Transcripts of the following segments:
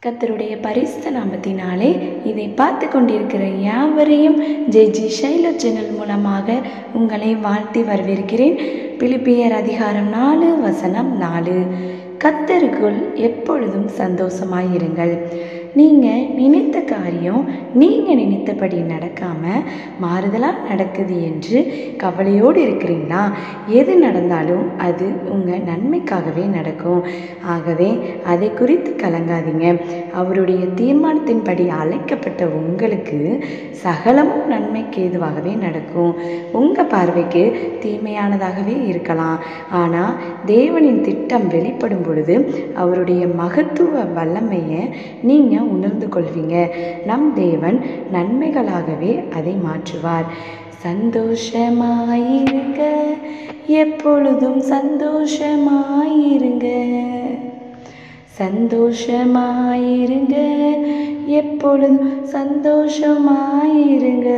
கர்த்தருடைய பரிசுத்த நாமத்தினாலே இதை பார்த்து கொண்டிருக்கிற யாவரையும் ஜெஜி ஷைலோ சேனல் மூலமாக உங்களை வாழ்த்தி வரவேற்கிறேன். பிலிப்பியர் அதிகாரம் 4 வசனம் 4. கர்த்தருக்குள் எப்பொழுதும் சந்தோஷமாயிருங்கள். நீங்கள் நினைத்த காரியம் நீங்கள் நினைத்தபடி நடக்காமல் மாறுதலாக நடக்குது என்று கவலையோடு இருக்கிறீங்களா? எது நடந்தாலும் அது உங்கள் நன்மைக்காகவே நடக்கும். ஆகவே அதை குறித்து கலங்காதீங்க. அவருடைய தீர்மானத்தின்படி அழைக்கப்பட்ட உங்களுக்கு சகலமும் நன்மைக்கு ஏதுவாகவே நடக்கும். உங்கள் பார்வைக்கு தீமையானதாகவே இருக்கலாம், ஆனால் தேவனின் திட்டம் வெளிப்படும் பொழுது அவருடைய மகத்துவ வல்லமையை நீங்கள் உணர்ந்து கொள்வீங்க. நம் தேவன் நன்மைகளாகவே அதை மாற்றுவார். சந்தோஷமாயிருங்க, எப்பொழுதும் சந்தோஷமாயிருங்க. சந்தோஷமாயிருங்க, எப்பொழுதும் சந்தோஷமாயிருங்க.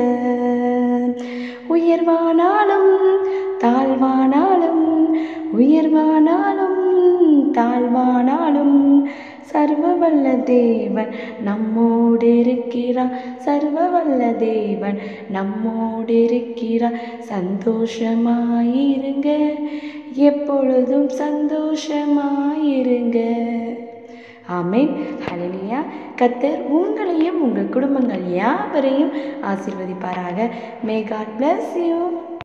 உயர்வானாலும் தாழ்வானாலும், உயர்வானாலும் தாழ்வானாலும் சர்வவல்ல தேவன் நம்மோடு இருக்கிறார். சர்வவல்ல தேவன் நம்மோடு இருக்கிறார். சந்தோஷமாயிருங்க, எப்பொழுதும் சந்தோஷமாயிருங்க. ஆமென். ஹல்லேலூயா. கர்த்தர் உங்களையும் உங்கள் குடும்பங்கள் யாவரையும் ஆசீர்வதிப்பாராக. May God bless you.